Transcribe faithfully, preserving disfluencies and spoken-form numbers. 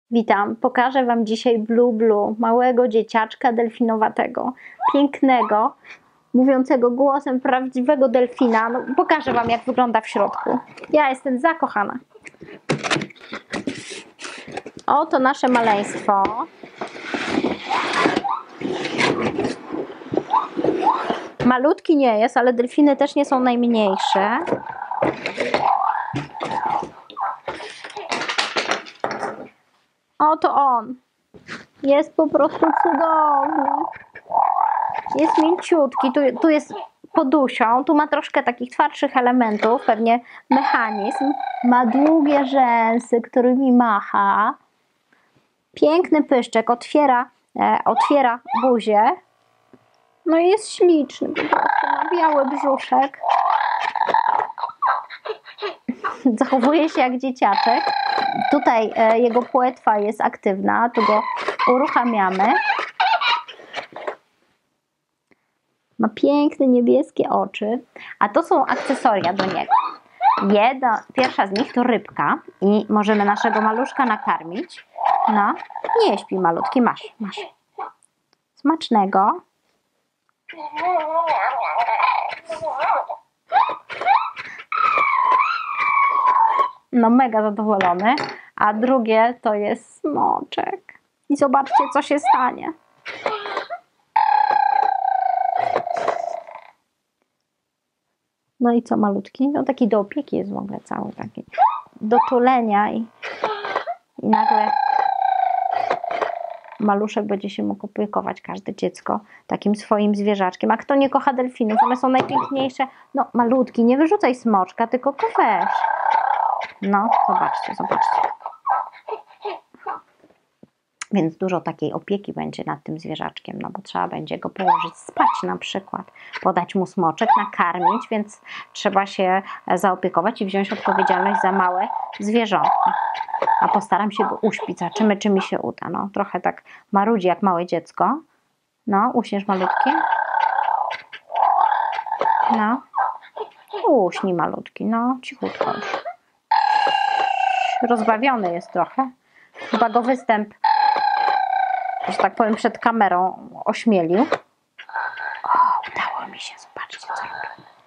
Witam, pokażę Wam dzisiaj Blue Blue, małego dzieciaczka delfinowatego, pięknego, mówiącego głosem prawdziwego delfina. No, pokażę Wam, jak wygląda w środku. Ja jestem zakochana. Oto nasze maleństwo. Malutki nie jest, ale delfiny też nie są najmniejsze. Oto on. Jest po prostu cudowny. Jest mięciutki. Tu, tu jest podusią. Tu ma troszkę takich twardszych elementów. Pewnie mechanizm. Ma długie rzęsy, którymi macha. Piękny pyszczek. Otwiera, e, otwiera buzię. No i jest śliczny. Po prostu ma biały brzuszek. Zachowuje się jak dzieciaczek. Tutaj e, jego płetwa jest aktywna, tu go uruchamiamy. Ma piękne niebieskie oczy, a to są akcesoria do niego. Jedna, pierwsza z nich to rybka i możemy naszego maluszka nakarmić. No, nie śpi malutki, masz, masz. Smacznego. No mega zadowolony, a drugie to jest smoczek. I zobaczcie, co się stanie. No i co malutki? No taki do opieki jest w ogóle cały, taki do tulenia i, i nagle maluszek będzie się mógł opiekować, każde dziecko, takim swoim zwierzaczkiem. A kto nie kocha delfinów? One są najpiękniejsze. No malutki, nie wyrzucaj smoczka, tylko go weź. No, zobaczcie, zobaczcie. Więc dużo takiej opieki będzie nad tym zwierzaczkiem, no bo trzeba będzie go położyć spać na przykład, podać mu smoczek, nakarmić, więc trzeba się zaopiekować i wziąć odpowiedzialność za małe zwierzątko. A postaram się go uśpić, zobaczymy, czy mi się uda. No, trochę tak marudzi jak małe dziecko. No, uśniesz malutki. No, uśnij malutki, no, cichutko już. Rozbawiony jest trochę. Chyba go występ, że tak powiem, przed kamerą ośmielił. O, udało mi się, zobaczcie, co robię.